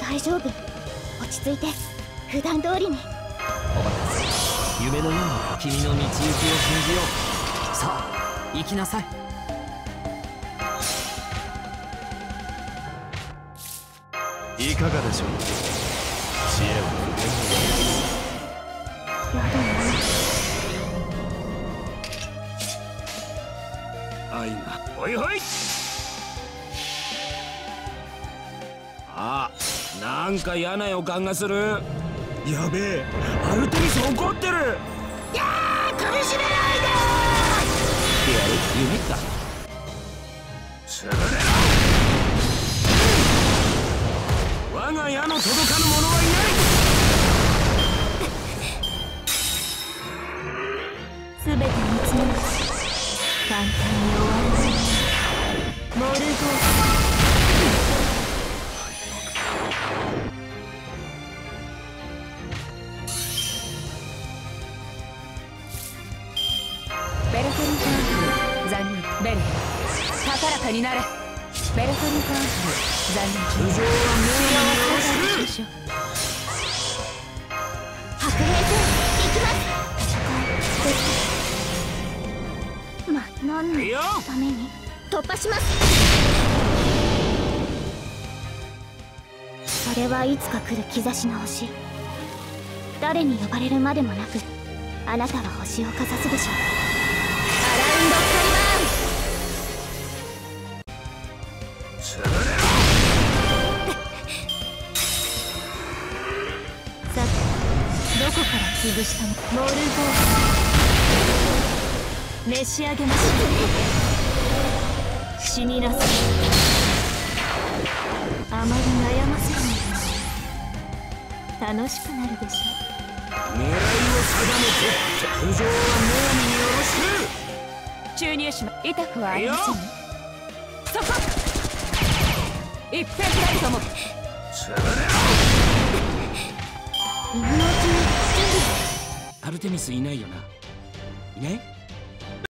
大丈夫。落ち着いて普段通りに。 お待たせ。夢のような君の道行きを信じよう。さあ行きなさい。 いかがでしょう。知恵を愛がほいほい。あ、なんか嫌な予感がする。やべえ、アルテミス怒ってる。 いやー、苦しめないでやる夢か。 潰れろ。我が矢の届かぬ者はいない。 すべて見つめます。簡単に終わらないモルゴー。ベルトリンカーンフル残念。ベル高らかになれ。ベルトリンカーンフル残念。 頭上は命によろしく。 白兵戦行きます。何のために突破します。それはいつか来る兆しの星。誰に呼ばれるまでもなくあなたは星をかざすでしょう。アラウンド潰れろ。 さてどこから潰したの。モルゴー召し上げましょう。死になさい。あまり悩ませない楽しくなるでしょう。 狙いを定めて。頭上は命によろしく。 注入しま痛くはありませんね。そこ一遍たりとも。 潰れろ。 今のうちに準備。 アルテミスいないよな。いない？